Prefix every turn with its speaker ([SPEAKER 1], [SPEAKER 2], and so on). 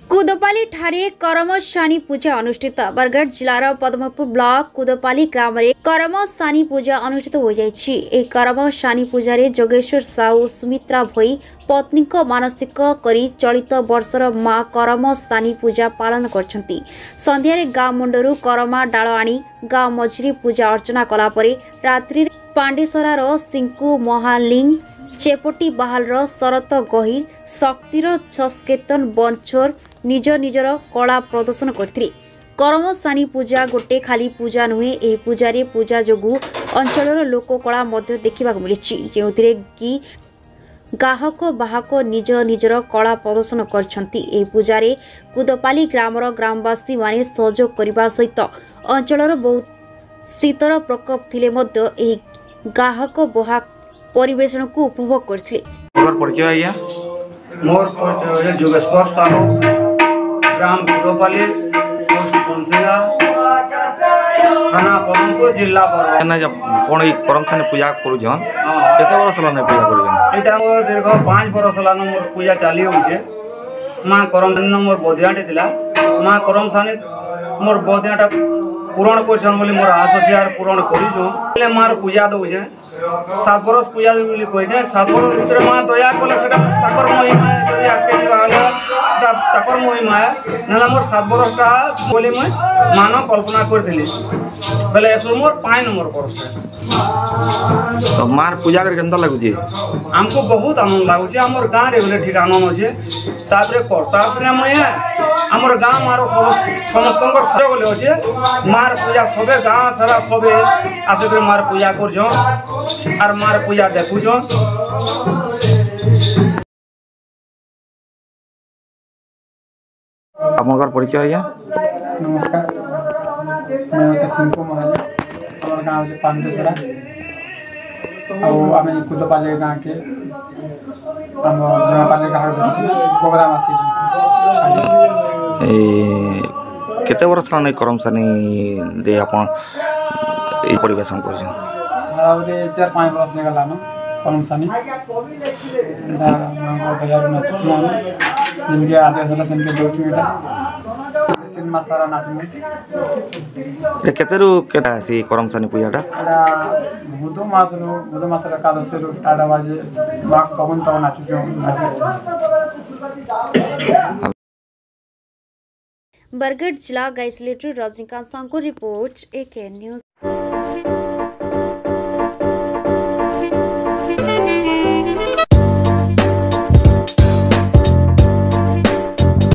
[SPEAKER 1] कुदोपाली ठारे करमसानी पूजा अनुष्ठित। बरगढ़ जिलार पद्मपुर ब्लॉक कुदोपाली ग्राम में करमसानी पूजा अनुष्ठित हो जाइछि। ए करमसानी पूजा रे जोगेश्वर साहू सुमित्रा भोई पत्नी को मानसिक करी चलित वर्षर मां करमसानी पूजा पालन करछंती। संध्या रे गाँ मुंडरू करमा डाल आनी गाँ मझरी पूजा अर्चना कला परे रात्रि पांडेसरार सिंकु महालिंग चेपटी बाहालर शरत गहिर शक्तिर छस्केतन बंचोर निज निजर कला प्रदर्शन करथिले। करमसानी पूजा गोटे खाली पूजा नुहे। ए पूजा रे पूजा जोगु अंचलर लोक कला मध्य देखिबा मिलिछि, जेउथिरे कि गाहक बाहक निज निजर कला प्रदर्शन करछंती। ए पूजा रे कुदोपाली ग्रामर ग्रामवासी माने सहयोग करबा सहित अंचलर बहुत शीतर प्रकोप थिले मध्य ए गाहक बाहक परिवेशन को उपभोग करथिले।
[SPEAKER 2] मोर परिचय जोगेश्वर साहू ग्राम कुदोपाली थाना पद्मपुर जिला पर
[SPEAKER 3] जब कोन ई करमसानी पूजा करू जन केते वर्ष लाने पूजा करू जन
[SPEAKER 2] एटा मोर दीर्घ 5 वर्ष लानो मोर पूजा चाली होचे। मां करमसानी मोर बदियाटे दिला। मां करमसानी मोर बदियाटा पूरण करछन बोली मोर आस हथियार पूरण करिजो ले मार पूजा दोजे 7 वर्ष पूजा बोली कहिजे। 7 वर्ष भीतर मां दया कोले सेटा ताकर महिमा जदी आके बाले ताकर महिमा नला मोर 7 वर्ष का बोली मैं मानव कल्पना कर दिली बेले एसो मोर 5 नंबर वर्ष
[SPEAKER 3] तो मार पूजा कर केंदा लागु जी
[SPEAKER 2] हमको बहुत आनंद लागु छी। हमर गां रे बोले ठीक आनंद होचे। तापरे प्रताप ने मैं हमर गां मारो समस्तंकर सहयोग ले होचे। मार पूजा सबे गां सारा सबे आसे कर मार पूजा करजो और मार पूजा देखुजो।
[SPEAKER 3] आपनकर परिचय आया।
[SPEAKER 4] नमस्कार, मैं होचे सिंकु महाली। हमर गाँव होचे पांडेसरा आम कुदोपाली गाँ के आम जमापाली गाँव प्रोग्राम आसी
[SPEAKER 3] केते वर्ष लाने करमसानी रे आपन ए परिवेशन करछन?
[SPEAKER 4] 4-5 वर्ष लगला न करमसानी एटा मांगो तैयार न सुना जिनके आदेश होला सेनके दोचु एटा सिनेमा सारा नाचमु
[SPEAKER 3] ए केतेरु केता सी करमसानी पूजाटा
[SPEAKER 4] एटा बुध मासर एकादशी स्टार्ट बाजे बाक पवन तो नाचु
[SPEAKER 1] बरगढ़ जिला गाइसलेटर रजनीकांत सांको रिपोर्ट AK न्यूज।